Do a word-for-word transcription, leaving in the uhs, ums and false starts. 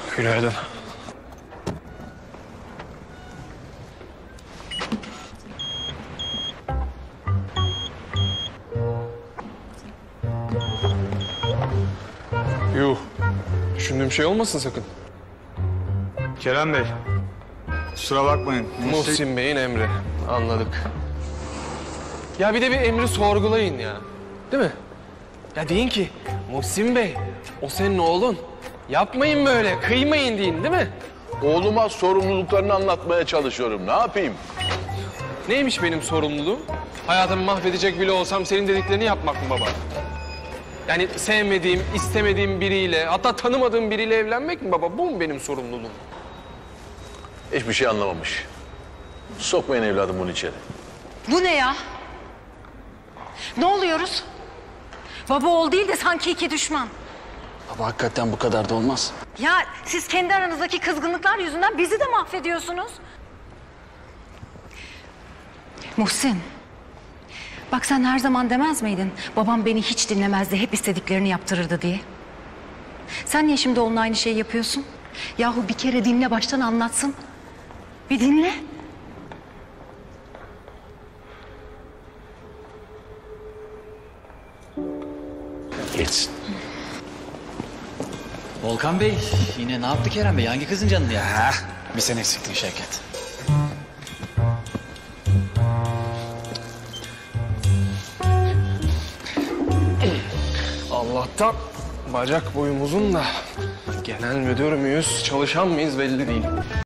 Günaydın. Yuh. Düşündüğüm şey olmasın sakın. Kerem Bey, kusura bakmayın. Muhsin Bey'in emri. Anladık. Ya bir de bir emri sorgulayın ya. Değil mi? Ya deyin ki Muhsin Bey, o senin oğlun. Yapmayın böyle, kıymayın deyin, değil mi? Oğluma sorumluluklarını anlatmaya çalışıyorum. Ne yapayım? Neymiş benim sorumluluğum? Hayatımı mahvedecek bile olsam senin dediklerini yapmak mı baba? Yani sevmediğim, istemediğim biriyle, hatta tanımadığım biriyle evlenmek mi baba? Bu mu benim sorumluluğum? Hiçbir şey anlamamış. Sokmayın evladım bunu içeri. Bu ne ya? Ne oluyoruz? Baba oğul değil de sanki iki düşman. Baba hakikaten bu kadar da olmaz. Ya siz kendi aranızdaki kızgınlıklar yüzünden bizi de mahvediyorsunuz. Muhsin, bak sen her zaman demez miydin? Babam beni hiç dinlemezdi, hep istediklerini yaptırırdı diye. Sen niye şimdi onunla aynı şeyi yapıyorsun? Yahu bir kere dinle, baştan anlatsın. Bir dinle. Geçsin. Volkan Bey, yine ne yaptı Kerem Bey? Hangi kızın canını ya? Ha, bir sen eksiktin Şevket. Allah'tan bacak boyum uzun da genel müdür müyüz, çalışan mıyız belli değil.